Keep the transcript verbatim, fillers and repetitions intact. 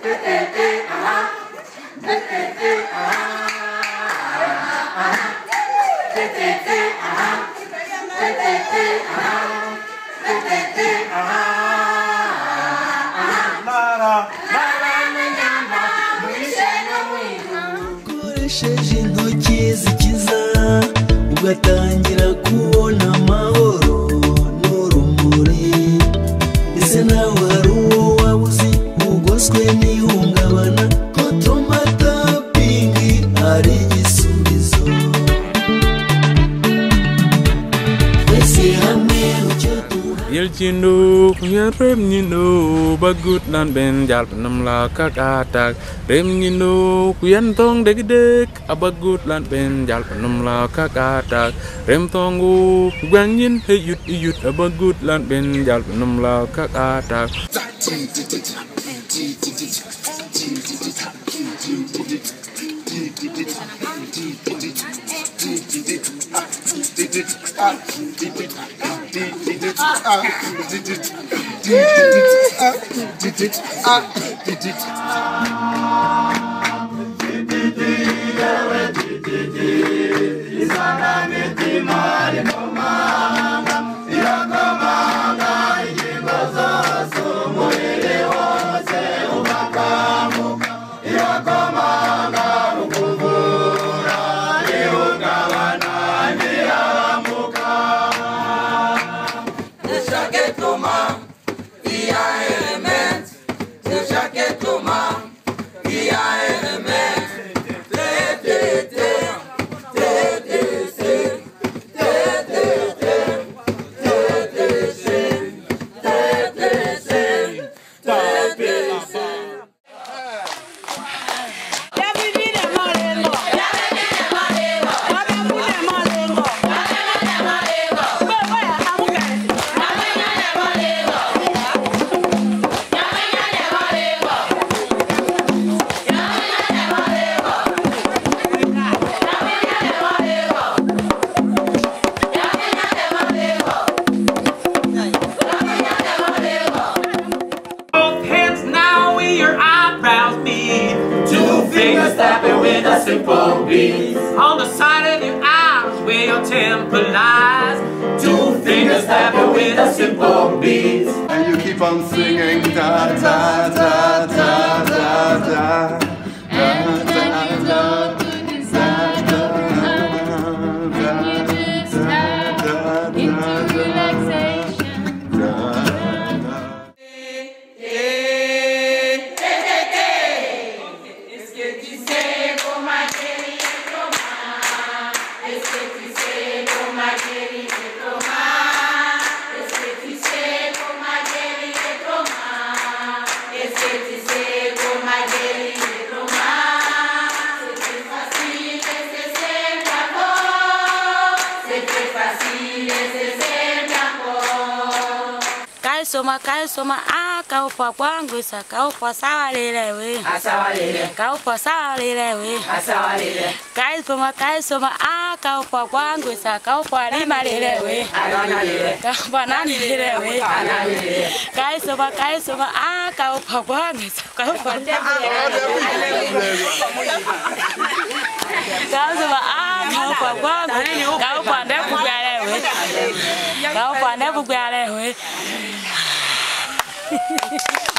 Koresheje intoki zikiza ugatangira kubona amahoro n'urumuri. Ese nawe hari uwo wabuze ugoswe n'ihungabana ko tomatapingi ari igisubizo. Twese hamwe mucyo Yelchindu, Yaremnino, Bagut Lan Ben Jalpanam La Kakatak, Remnino, Kuyantong Degdek, Abagut Lan Ben Jalpanam La Kakatak, Remtongu, Guanyin, Heyut Yut, Abagut Lan Ben Jalpanam La Kakatak. Simple beats on the side of your eyes where your temple lies. Two fingers tapping with a simple beat. And you keep on singing da da da da da da da da da. Soma kai soma a kau pa kwangu sa kau pa sawa lele we asawa lele kau pa sawa lele we asawa lele kai soma kai soma a kau pa kwangu sa kau pa lima lele we anana lele kau pa nani lele we anana lele kai soma kai soma a kau pa kwangu sa kau pa lima kau soma a kau pa kwangu kau pa ndefu gale we kau pa ndefu gale we.